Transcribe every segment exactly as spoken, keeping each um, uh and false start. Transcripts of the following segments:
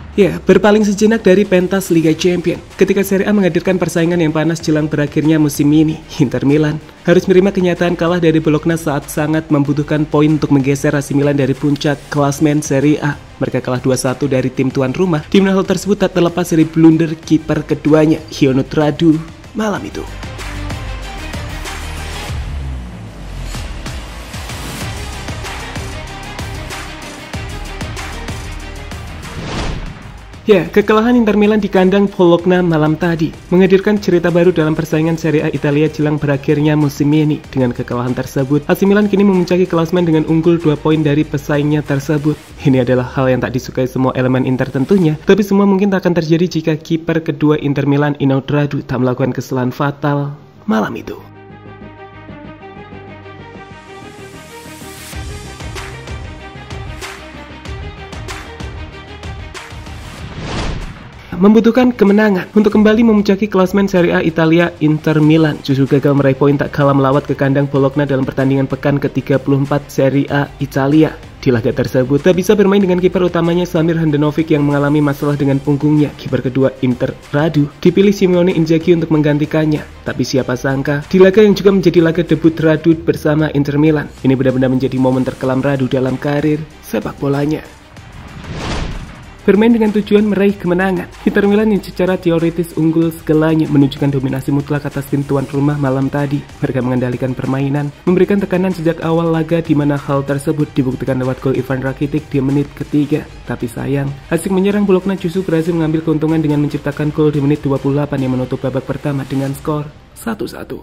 Ya, berpaling sejenak dari pentas Liga Champions ketika Serie A menghadirkan persaingan yang panas jelang berakhirnya musim ini, Inter Milan harus menerima kenyataan kalah dari Bologna saat sangat membutuhkan poin untuk menggeser A C Milan dari puncak klasmen Serie A. Mereka kalah dua satu dari tim tuan rumah, di mana hal tersebut tak terlepas dari blunder kiper keduanya, Ionut Radu, malam itu. Ya, kekalahan Inter Milan di kandang Bologna malam tadi menghadirkan cerita baru dalam persaingan Serie A Italia jelang berakhirnya musim ini. Dengan kekalahan tersebut, A C Milan kini memuncaki klasmen dengan unggul dua poin dari pesaingnya tersebut. Ini adalah hal yang tak disukai semua elemen Inter tentunya, tapi semua mungkin tak akan terjadi jika kiper kedua Inter Milan, Ionut Radu, tak melakukan kesalahan fatal malam itu. Membutuhkan kemenangan untuk kembali memuncaki klasmen Serie A Italia, Inter Milan justru gagal meraih poin tak kalah melawat ke kandang Bologna dalam pertandingan pekan ke tiga puluh empat Serie A Italia. Di laga tersebut tak bisa bermain dengan kiper utamanya Samir Handanovic yang mengalami masalah dengan punggungnya. Kiper kedua Inter, Radu, dipilih Simone Inzaghi untuk menggantikannya. Tapi siapa sangka, di laga yang juga menjadi laga debut Radu bersama Inter Milan, ini benar-benar menjadi momen terkelam Radu dalam karir sepak bolanya. Bermain dengan tujuan meraih kemenangan, Inter Milan yang secara teoritis unggul segalanya menunjukkan dominasi mutlak atas tim tuan rumah malam tadi. Mereka mengendalikan permainan, memberikan tekanan sejak awal laga di mana hal tersebut dibuktikan lewat gol Ivan Rakitic di menit ketiga. Tapi sayang, asik menyerang Bologna justru berhasil mengambil keuntungan dengan menciptakan gol di menit dua puluh delapan yang menutup babak pertama dengan skor satu satu.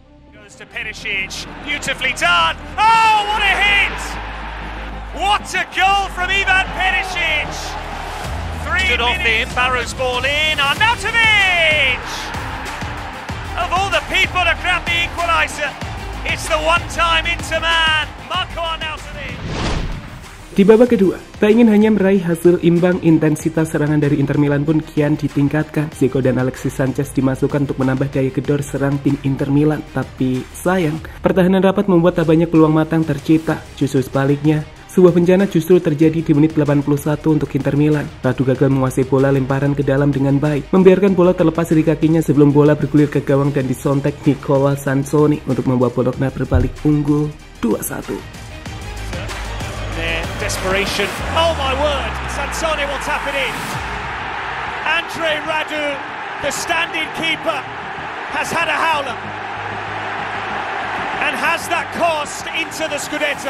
What a goal from Ivan Perisic! Stood off him, Barrow's ball in, Arnautovic! Of all the people to grab the equaliser, it's the one-time Inter man, Marco Arnautovic! Di babak kedua, tak ingin hanya meraih hasil imbang, intensitas serangan dari Inter Milan pun kian ditingkatkan. Zico dan Alexis Sanchez dimasukkan untuk menambah daya gedor serang tim Inter Milan. Tapi sayang, pertahanan rapat membuat tak banyak peluang matang tercipta. Justru sebaliknya, sebuah bencana justru terjadi di menit delapan puluh satu untuk Inter Milan. Radu gagal menguasai bola lemparan ke dalam dengan baik, membiarkan bola terlepas dari kakinya sebelum bola bergulir ke gawang dan disontek Nicola Sansoni untuk membuat Bologna berbalik unggul dua satu. Desperation. Oh my word, Sansoni will tap it in. Andre Radu, the standing keeper, has had a howler and has that cost into the Scudetto.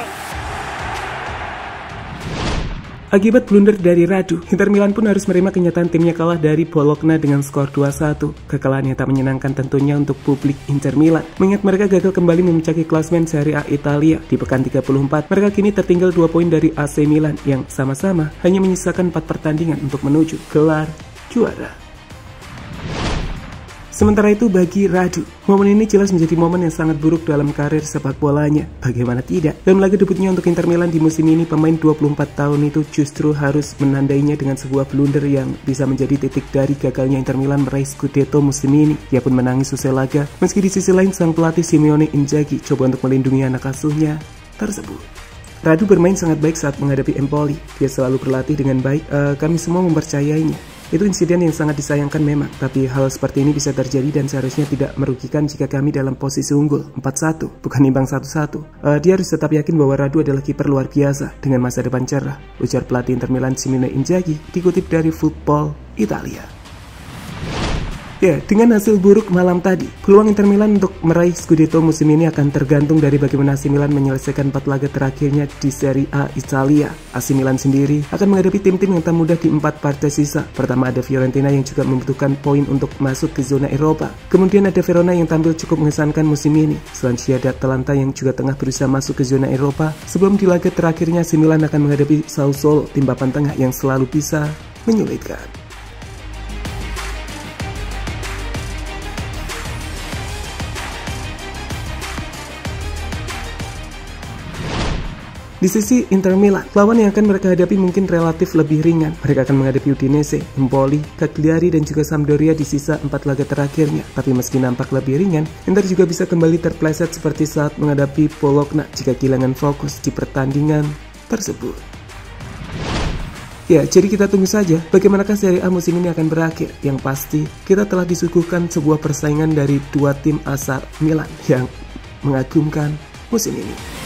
Akibat blunder dari Radu, Inter Milan pun harus menerima kenyataan timnya kalah dari Bologna dengan skor dua satu. Kekalahan yang tak menyenangkan tentunya untuk publik Inter Milan, mengingat mereka gagal kembali memuncaki klasmen Serie A Italia. Di pekan tiga puluh empat, mereka kini tertinggal dua poin dari A C Milan yang sama-sama hanya menyisakan empat pertandingan untuk menuju gelar juara. Sementara itu bagi Radu, momen ini jelas menjadi momen yang sangat buruk dalam karir sepak bolanya. Bagaimana tidak? Dalam laga debutnya untuk Inter Milan di musim ini, pemain dua puluh empat tahun itu justru harus menandainya dengan sebuah blunder yang bisa menjadi titik dari gagalnya Inter Milan meraih Scudetto musim ini. Ia pun menangis usai laga, meski di sisi lain sang pelatih Simone Inzaghi coba untuk melindungi anak asuhnya tersebut. Radu bermain sangat baik saat menghadapi Empoli. Dia selalu berlatih dengan baik, uh, kami semua mempercayainya. Itu insiden yang sangat disayangkan memang, tapi hal seperti ini bisa terjadi dan seharusnya tidak merugikan jika kami dalam posisi unggul empat satu, bukan imbang satu satu. Uh, dia harus tetap yakin bahwa Radu adalah kiper luar biasa dengan masa depan cerah, ujar pelatih Inter Milan Simone Inzaghi dikutip dari Football Italia. Ya, dengan hasil buruk malam tadi, peluang Inter Milan untuk meraih Scudetto musim ini akan tergantung dari bagaimana A C Milan menyelesaikan empat laga terakhirnya di Serie A Italia. A C Milan sendiri akan menghadapi tim-tim yang tak mudah di empat partai sisa. Pertama ada Fiorentina yang juga membutuhkan poin untuk masuk ke zona Eropa. Kemudian ada Verona yang tampil cukup mengesankan musim ini. Selanjutnya ada Atalanta yang juga tengah berusaha masuk ke zona Eropa. Sebelum di laga terakhirnya A C Milan akan menghadapi Sassuolo, tim papan tengah yang selalu bisa menyulitkan. Di sisi Inter Milan, lawan yang akan mereka hadapi mungkin relatif lebih ringan. Mereka akan menghadapi Udinese, Empoli, Cagliari, dan juga Sampdoria di sisa empat laga terakhirnya. Tapi meski nampak lebih ringan, Inter juga bisa kembali terpleset seperti saat menghadapi Bologna jika kehilangan fokus di pertandingan tersebut. Ya, jadi kita tunggu saja bagaimanakah Serie A musim ini akan berakhir. Yang pasti, kita telah disuguhkan sebuah persaingan dari dua tim asal Milan yang mengagumkan musim ini.